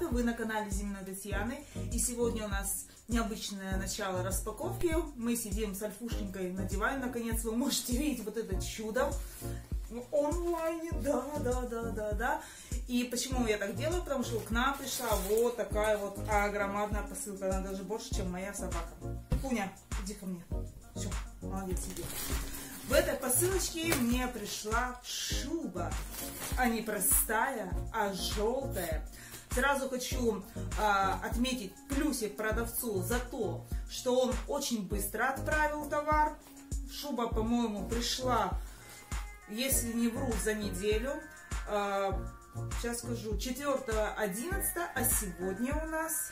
Татьяна, вы на канале Зиминой Татьяны, и сегодня у нас необычное начало распаковки. Мы сидим с Альфушенькой на диване, наконец вы можете видеть вот это чудо в онлайне, да. И почему я так делаю? Потому что к нам пришла вот такая вот громадная посылка, она даже больше, чем моя собака. Пуня, иди ко мне. Все, молодец, иди. В этой посылочке мне пришла шуба, а не простая, а желтая. Сразу хочу отметить плюсик продавцу за то, что он очень быстро отправил товар. Шуба, по-моему, пришла, если не вру, за неделю. Сейчас скажу, 4.11, а сегодня у нас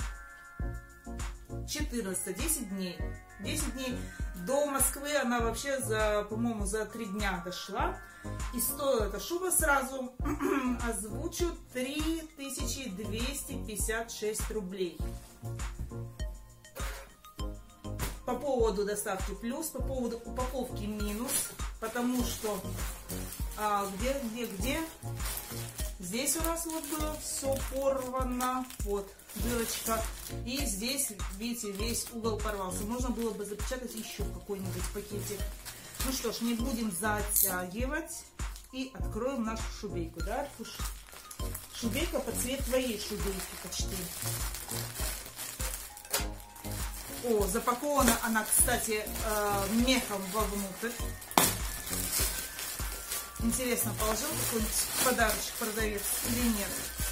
14, 10 дней. 10 дней до Москвы она вообще, по-моему, за 3 дня дошла. И стоила эта шуба, сразу озвучу, 3256 рублей. По поводу доставки плюс, по поводу упаковки минус, потому что где? Здесь у нас вот было все порвано, вот дырочка, и здесь, видите, весь угол порвался. Можно было бы запечатать еще какой-нибудь пакетик. Ну что ж, не будем затягивать и откроем нашу шубейку, да, Арфуш? Шубейка под цвет твоей шубейки почти. О, запакована она, кстати, мехом вовнутрь. Интересно, положил какой-нибудь подарочек продавец или нет?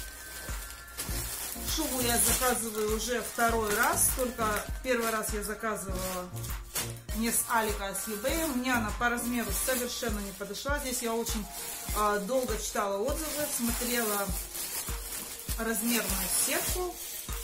Шубу я заказываю уже второй раз, только первый раз я заказывала не с Алика, а с eBay. Мне она по размеру совершенно не подошла. Здесь я очень долго читала отзывы, смотрела размерную сетку.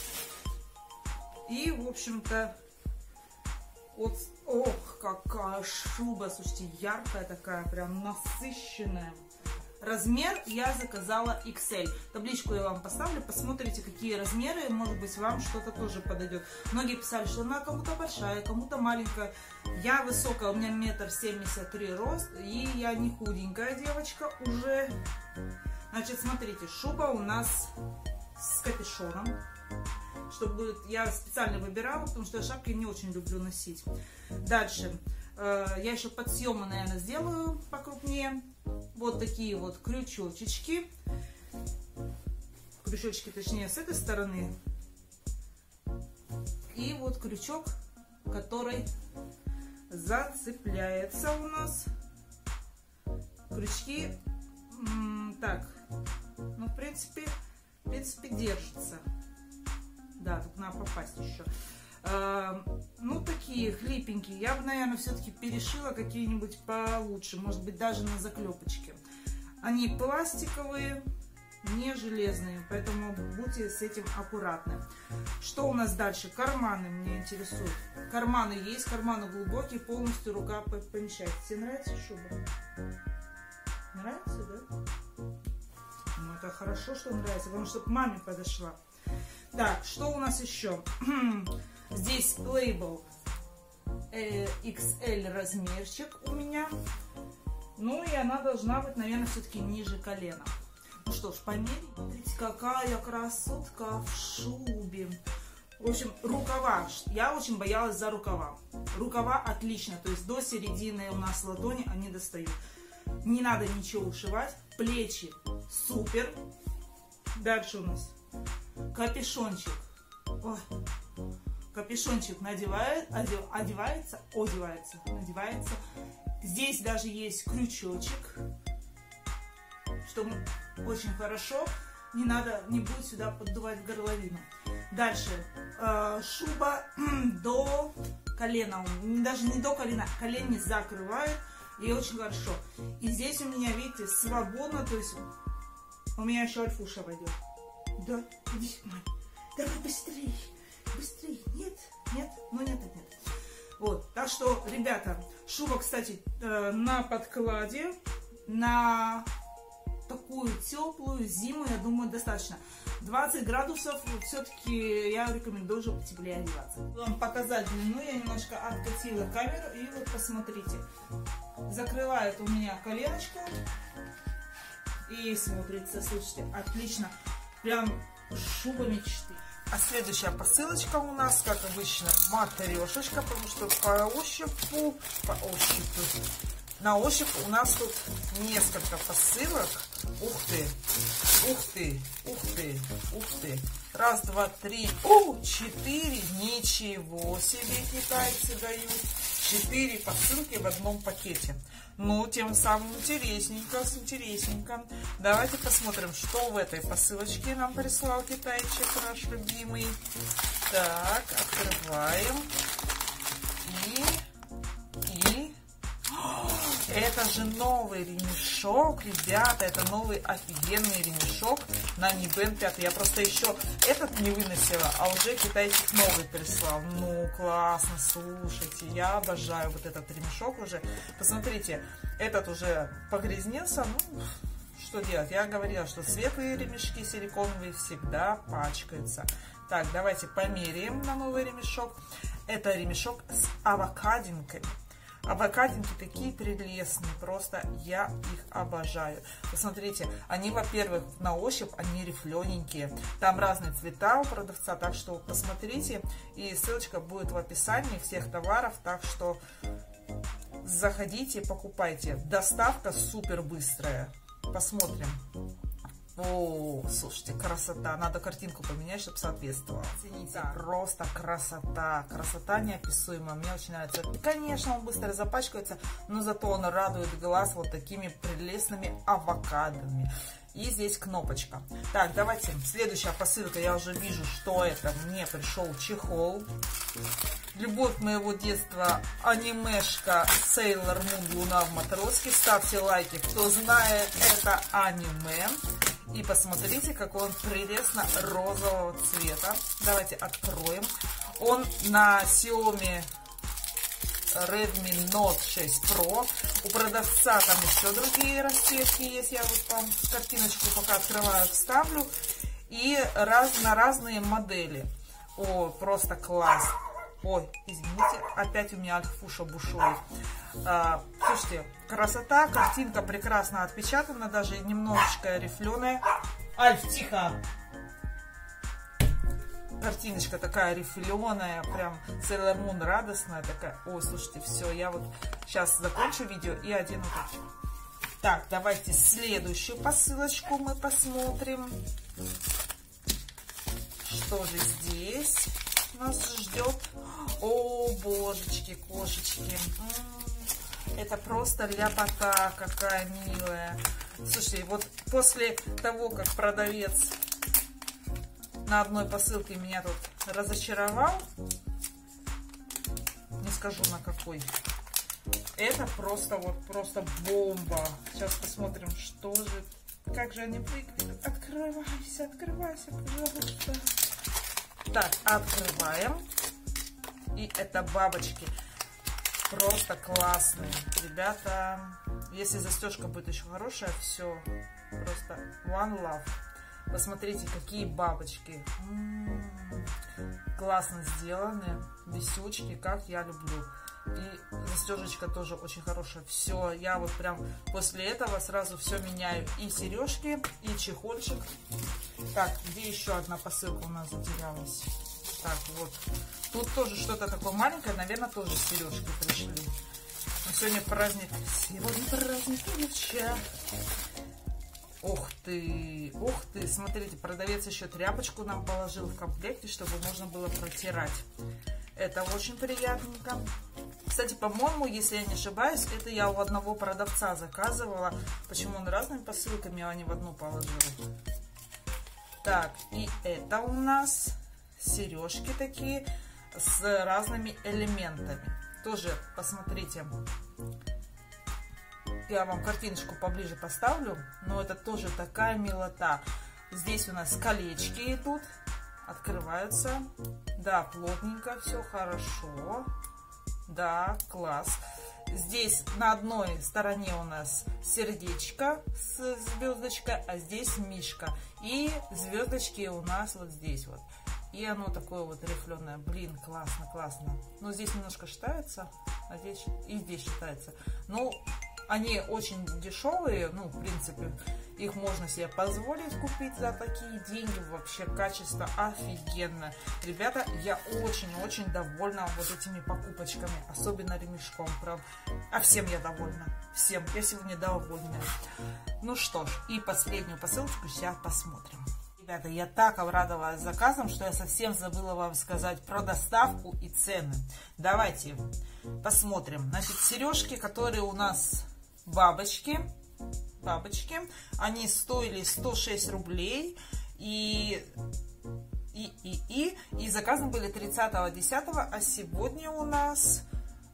И, в общем-то, вот, ох, какая шуба, слушайте, яркая такая, прям насыщенная. Размер я заказала XL. Табличку я вам поставлю, посмотрите, какие размеры, может быть, вам что-то тоже подойдет. Многие писали, что она кому-то большая, кому-то маленькая. Я высокая, у меня 1,73 м рост, и я не худенькая девочка уже. Значит, смотрите, шуба у нас с капюшоном. Чтобы я специально выбирала, потому что я шапки не очень люблю носить. Дальше. Я еще подсъемы, наверное, сделаю покрупнее. Вот такие вот крючочки. Крючочки, точнее, с этой стороны. И вот крючок, который зацепляется у нас. Крючки, так, ну, в принципе, держится. Да, тут надо попасть еще. Ну, такие хлипенькие. Я бы, наверное, все-таки перешила какие-нибудь получше. Может быть, даже на заклепочке. Они пластиковые, не железные. Поэтому будьте с этим аккуратны. Что у нас дальше? Карманы меня интересуют. Карманы есть, карманы глубокие, полностью рука помещается. Тебе нравится шуба? Нравится, да? Ну, это хорошо, что нравится, потому что к маме подошла. Так, что у нас еще? Здесь лейбл XL размерчик у меня. Ну и она должна быть, наверное, все-таки ниже колена. Ну что ж, померим. Смотрите, какая красотка в шубе. В общем, рукава. Я очень боялась за рукава. Рукава отлично, то есть до середины у нас ладони они достают. Не надо ничего ушивать. Плечи супер. Дальше у нас капюшончик. Ой. Капюшончик одевается. Здесь даже есть крючочек, что очень хорошо. Не будет сюда поддувать горловину. Дальше шуба до колена, даже не до колена, колени закрывает, и очень хорошо. И здесь у меня, видите, свободно, то есть у меня еще Альфуша войдет. Да, иди, мать. Давай быстрее. Нет. Вот, так что, ребята, шуба, кстати, на подкладе, на такую теплую зиму, я думаю, достаточно. 20 градусов, все-таки я рекомендую уже потеплее одеваться. Вам показать длину, я немножко откатила камеру, и вот посмотрите. Закрывает у меня коленочку, и смотрится, слушайте, отлично. Прям Шуба мечты. А следующая посылочка у нас, как обычно, матрешечка, потому что на ощупь у нас тут несколько посылок. Ух ты, ух ты, ух ты, ух ты. Раз, два, три, 4. Ничего себе китайцы дают. 4 посылки в одном пакете. Ну, тем самым интересненько. Давайте посмотрим, что в этой посылочке нам прислал китайчик наш любимый. Так, открываем. Это же новый ремешок, ребята, это новый офигенный ремешок на Mi Band 5. Я просто еще этот не выносила, а уже китайчик новый прислал. Ну, классно, слушайте, я обожаю вот этот ремешок уже. Посмотрите, этот уже погрязнился, ну, что делать? Я говорила, что светлые ремешки силиконовые всегда пачкаются. Так, давайте померяем на новый ремешок. Это ремешок с авокадинками. Авокадинки такие прелестные, просто я их обожаю. Посмотрите, они, во-первых, на ощупь, они рифлененькие. Там разные цвета у продавца, так что посмотрите. И ссылочка будет в описании всех товаров, так что заходите, покупайте. Доставка супер быстрая. Посмотрим. О, слушайте, красота. Надо картинку поменять, чтобы соответствовало. Цените. Просто красота. Красота неописуемая. Мне очень нравится. Конечно, он быстро запачкается, но зато он радует глаз вот такими прелестными авокадами. И здесь кнопочка. Так, давайте. Следующая посылка. Я уже вижу, что это. Мне пришел чехол. Любовь моего детства. Анимешка Sailor Moon, Луна в матроске. Ставьте лайки, кто знает это аниме. И посмотрите, какой он прелестно розового цвета. Давайте откроем. Он на Xiaomi Redmi Note 6 Pro. У продавца там еще другие расцветки есть. Я вот вам картиночку пока открываю, вставлю. И на разные модели. О, просто класс. Ой, извините, опять у меня альфуша бушует. Слушайте, красота, картинка прекрасно отпечатана, даже немножечко рифленая. Альф, тихо! Картиночка такая рифленая, прям Sailor Moon радостная такая. Ой, слушайте, все, я вот сейчас закончу видео и одену так. Так, давайте следующую посылочку мы посмотрим. Что же здесь нас ждет? О, божечки, кошечки. Это просто ляпота какая милая. Слушайте, вот после того, как продавец на одной посылке меня тут разочаровал, не скажу на какой, это просто вот просто бомба. Сейчас посмотрим, что же, как же они выглядят. Открывайся, открывайся, пожалуйста. Так, открываем. И это бабочки. Просто классные. Ребята, если застежка будет еще хорошая, все. Просто one love. Посмотрите, какие бабочки. Классно сделаны. Висючки, как я люблю. И застежечка тоже очень хорошая. Все, я вот прям после этого сразу все меняю. И сережки, и чехольчик. Так, где еще одна посылка у нас затерялась? Так, вот. Тут тоже что-то такое маленькое, наверное, тоже сережки пришли. Но сегодня праздник. Сегодня праздник девчат. Ух ты, смотрите, продавец еще тряпочку нам положил в комплекте, чтобы можно было протирать. Это очень приятненько. Кстати, по-моему, если я не ошибаюсь, это я у одного продавца заказывала. Почему он разными посылками, а не в одну положил. Так, и это у нас сережки такие с разными элементами. Тоже посмотрите. Я вам картиночку поближе поставлю, но это тоже такая милота. Здесь у нас колечки идут, открываются. Да, плотненько, все хорошо. Да, класс. Здесь на одной стороне у нас сердечко с звездочкой, а здесь мишка. И звездочки у нас вот здесь вот. И оно такое вот рифленое. Блин, классно, классно. Но здесь немножко считается, а здесь и здесь считается. Ну, они очень дешевые, ну, в принципе. их можно себе позволить купить за такие деньги. Вообще качество офигенное. Ребята, я очень-очень довольна вот этими покупочками, особенно ремешком. А всем я довольна. Всем. Я сегодня довольна. Ну что ж, и последнюю посылочку сейчас посмотрим. Ребята, я так обрадовалась заказом, что я совсем забыла вам сказать про доставку и цены. Давайте посмотрим. Значит, сережки, которые у нас бабочки, они стоили 106 рублей. И заказаны были 30.10, а сегодня у нас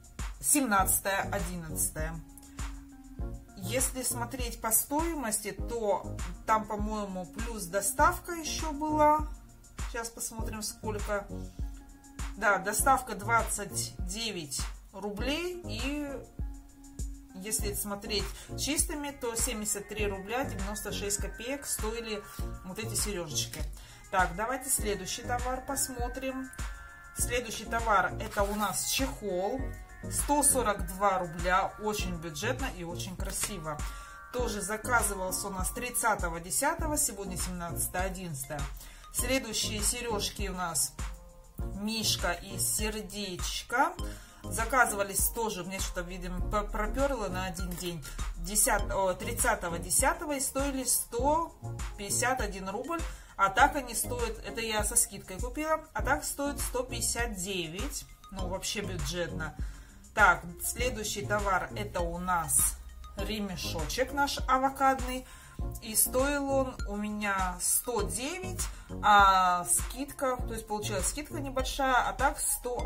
17.11. Если смотреть по стоимости, то там, по-моему, плюс доставка еще была. Сейчас посмотрим, сколько. Да, доставка 29 рублей. И если смотреть чистыми, то 73 рубля 96 копеек стоили вот эти сережечки. Так, давайте следующий товар посмотрим. Следующий товар — это у нас чехол. 142 рубля, очень бюджетно и очень красиво. Тоже заказывался у нас 30.10, сегодня 17.11. Следующие сережки у нас мишка и сердечко. Заказывались тоже, мне что-то, видимо, проперло на один день. 30.10 и стоили 151 рубль. А так они стоят, это я со скидкой купила, а так стоит 159. Ну, вообще бюджетно. Так, следующий товар — это у нас ремешочек наш авокадный. И стоил он у меня 109, а скидка, то есть получилась скидка небольшая, а так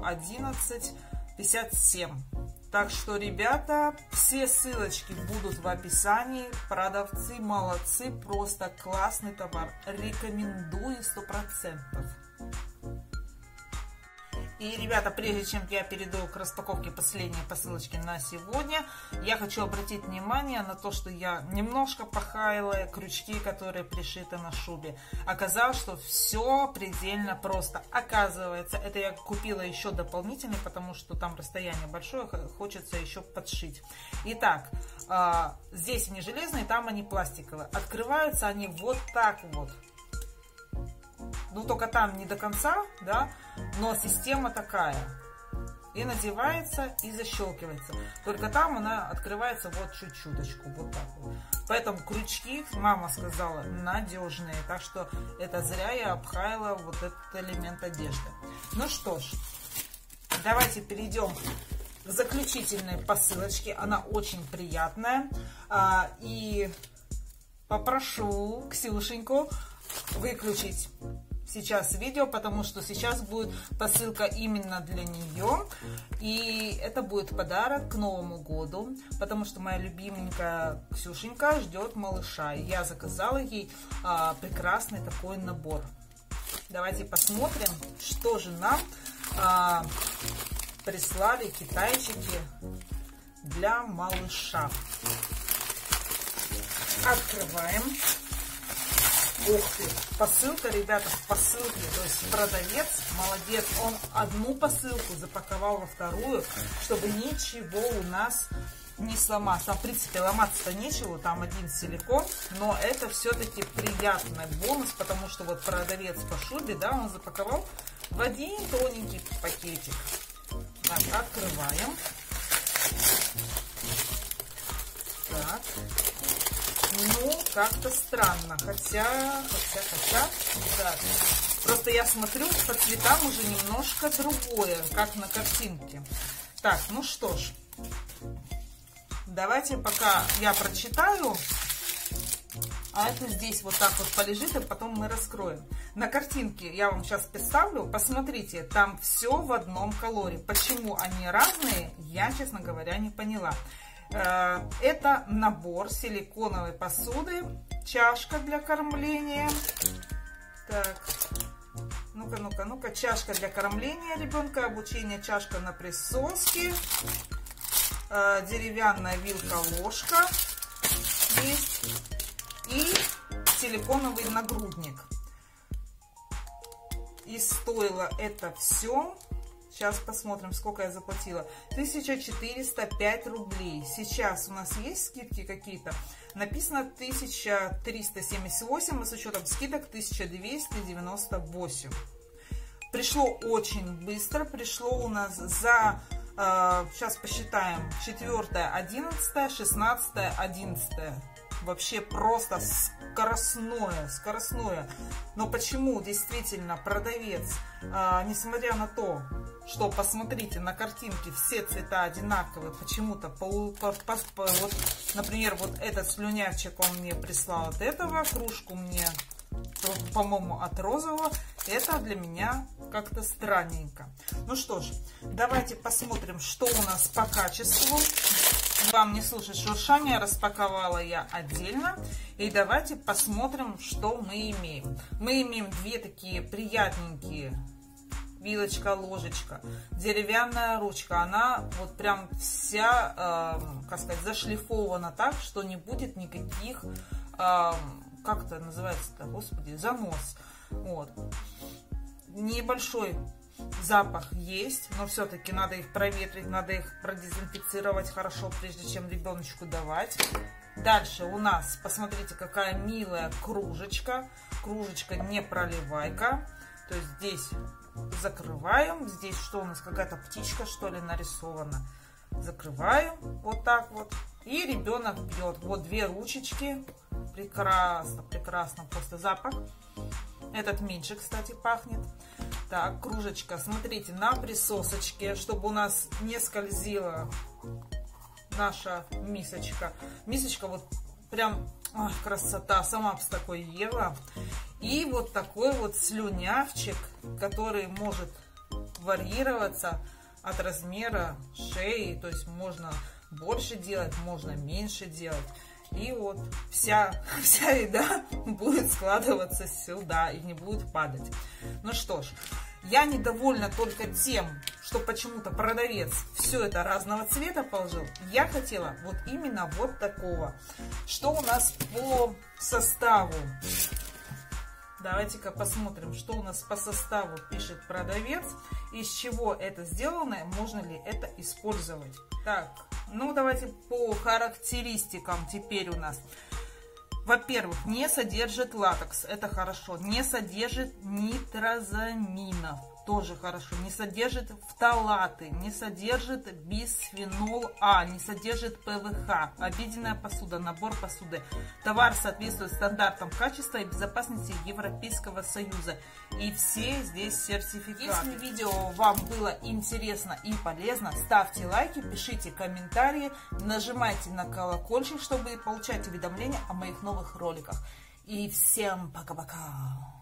111,57. Так что, ребята, все ссылочки будут в описании. Продавцы молодцы, просто классный товар. Рекомендую 100%. И, ребята, прежде чем я перейду к распаковке последней посылочки на сегодня, я хочу обратить внимание на то, что я немножко похаяла крючки, которые пришиты на шубе. Оказалось, что все предельно просто. Оказывается, это я купила еще дополнительный, потому что там расстояние большое, хочется еще подшить. Итак, здесь они железные, там они пластиковые. Открываются они вот так вот. Ну, только там не до конца, да, но система такая. И надевается, и защелкивается. Только там она открывается вот чуть-чуточку, вот так вот. Поэтому крючки, мама сказала, надежные. Так что это зря я обхаяла вот этот элемент одежды. Ну что ж, давайте перейдем к заключительной посылочке. Она очень приятная. И попрошу Ксюшеньку выключить сейчас видео, потому что сейчас будет посылка именно для нее, и это будет подарок к Новому году, потому что моя любименькая Ксюшенька ждет малыша, и я заказала ей прекрасный такой набор. Давайте посмотрим, что же нам прислали китайчики для малыша. Открываем. Ух ты, посылка, ребята, в посылке, то есть продавец молодец, он одну посылку запаковал во вторую, чтобы ничего у нас не сломаться. В принципе, ломаться-то нечего, там один силикон, но это все-таки приятный бонус, потому что вот продавец по шубе, да, он запаковал в один тоненький пакетик. Так, открываем. Так. Ну, как-то странно, хотя, да. Просто я смотрю, по цветам уже немножко другое, как на картинке. Так, ну что ж, давайте пока я прочитаю, а это здесь вот так вот полежит, а потом мы раскроем. На картинке я вам сейчас представлю, посмотрите, там все в одном колоре. Почему они разные, я, честно говоря, не поняла. Это набор силиконовой посуды, чашка для кормления. Так, ну-ка, чашка для кормления ребенка, обучение, чашка на присоске, деревянная вилка-ложка есть и силиконовый нагрудник. И стоило это все Сейчас посмотрим, сколько я заплатила. 1405 рублей. Сейчас у нас есть скидки какие-то? Написано 1378, а с учетом скидок 1298. Пришло очень быстро. Пришло у нас за... сейчас посчитаем. 4, 11, 16, 11. Вообще просто скоростное. Но почему действительно продавец, несмотря на то, что, посмотрите, на картинке все цвета одинаковые, почему-то, вот, например, вот этот слюнявчик он мне прислал от этого, кружку мне, по-моему, от розового, это для меня как-то странненько. Ну что ж, давайте посмотрим, что у нас по качеству. Вам не слушать шуршание, распаковала я отдельно. И давайте посмотрим, что мы имеем. Мы имеем две такие приятненькие. Вилочка, ложечка, деревянная ручка. Она вот прям вся, как сказать, зашлифована так, что не будет никаких, как это называется-то, господи, занос. Вот. Небольшой запах есть, но все-таки надо их проветрить, надо их продезинфицировать хорошо, прежде чем ребеночку давать. Дальше у нас, посмотрите, какая милая кружечка. Кружечка не проливайка. То есть здесь закрываем. Здесь что у нас, какая-то птичка, что ли, нарисована. Закрываем вот так вот. И ребенок пьет. Вот две ручечки. Прекрасно, прекрасно. Просто запах. Этот меньше, кстати, пахнет. Так, кружечка, смотрите, на присосочке, чтобы у нас не скользила наша мисочка. Мисочка вот прям, ой, красота, сама бы с такой ела. И вот такой вот слюнявчик, который может варьироваться от размера шеи. То есть можно больше делать, можно меньше делать. И вот вся еда будет складываться сюда и не будет падать. Ну что ж, я недовольна только тем, что почему-то продавец все это разного цвета положил. Я хотела вот именно вот такого. Что у нас по составу? Давайте-ка посмотрим, что у нас по составу пишет продавец. Из чего это сделано, можно ли это использовать. Так, ну давайте по характеристикам теперь у нас. Во-первых, не содержит латекс, это хорошо. Не содержит нитрозаминов, тоже хорошо. Не содержит фталаты, не содержит бисфенол А, не содержит ПВХ. Обеденная посуда, набор посуды. Товар соответствует стандартам качества и безопасности Европейского Союза. И все здесь сертификаты. Если видео вам было интересно и полезно, ставьте лайки, пишите комментарии, нажимайте на колокольчик, чтобы получать уведомления о моих новых роликах. И всем пока-пока!